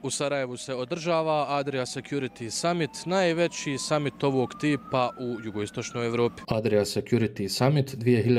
U Sarajevu se održava Adria Security Summit, najveći summit ovog tipa u jugoistočnoj Evropi. Adria Security Summit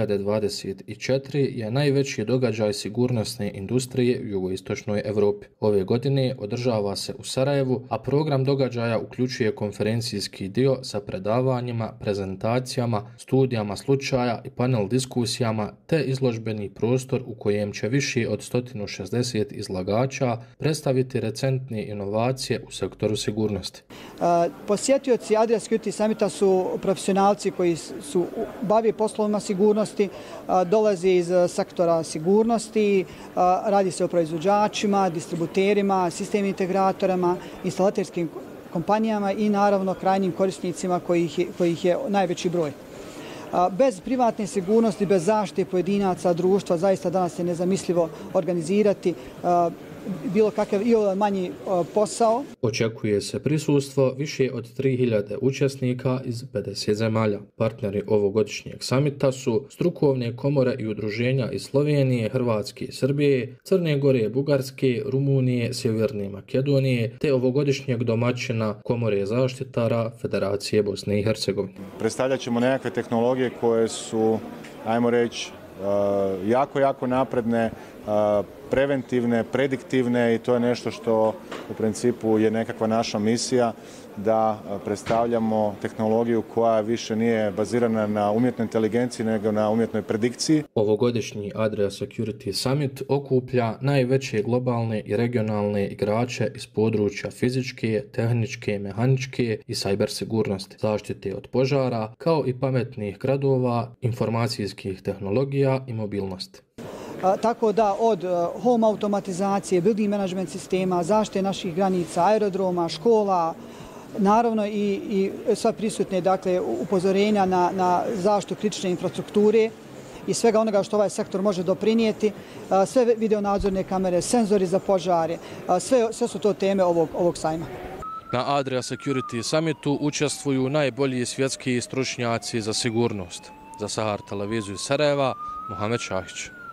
2024 je najveći događaj sigurnosne industrije u jugoistočnoj Evropi. Ove godine održava se u Sarajevu, a program događaja uključuje konferencijski dio sa predavanjima, prezentacijama, studijama slučaja i panel diskusijama, te izložbeni prostor u kojem će više od 160 izlagača predstaviti recentne inovacije u sektoru sigurnosti. Posjetioci Adria Security Summita su profesionalci koji su bave poslovima sigurnosti, dolaze iz sektora sigurnosti, radi se o proizvođačima, distributerima, sistem integratorima, instalaterskim kompanijama i naravno krajnjim korisnicima kojih je najveći broj. Bez privatne sigurnosti, bez zaštite pojedinaca, društva, zaista danas je nezamislivo organizirati bilo kakav i manji posao. Očekuje se prisustvo više od 3000 učesnika iz 50 zemalja. Partneri ovogodišnjeg samita su strukovne komore i udruženja iz Slovenije, Hrvatske, Srbije, Crne Gore, Bugarske, Rumunije, Sjeverne Makedonije, te ovogodišnjeg domaćina Komore zaštitara Federacije Bosne i Hercegovine. Predstavljat ćemo nekakve tehnologije koje su, ajmo reći, jako napredne, preventivne, prediktivne i to je nešto što u principu je nekakva naša misija da predstavljamo tehnologiju koja više nije bazirana na umjetnoj inteligenciji nego na umjetnoj predikciji. Ovogodišnji Adria Security Summit okuplja najveće globalne i regionalne igrače iz područja fizičke, tehničke, mehaničke i cyber sigurnosti, zaštite od požara, kao i pametnih gradova, informacijskih tehnologija i mobilnosti. Tako da od home automatizacije, building management sistema, zaštite naših granica, aerodroma, škola, naravno i sva prisutne upozorenja na zaštitu kritične infrastrukture i svega onoga što ovaj sektor može doprinijeti, sve videonadzorne kamere, senzori za požare, sve su to teme ovog sajma. Na Adria Security Summitu učestvuju najbolji svjetski stručnjaci za sigurnost. Za Sahar televiziju Sarajeva, Mohamed Šahić.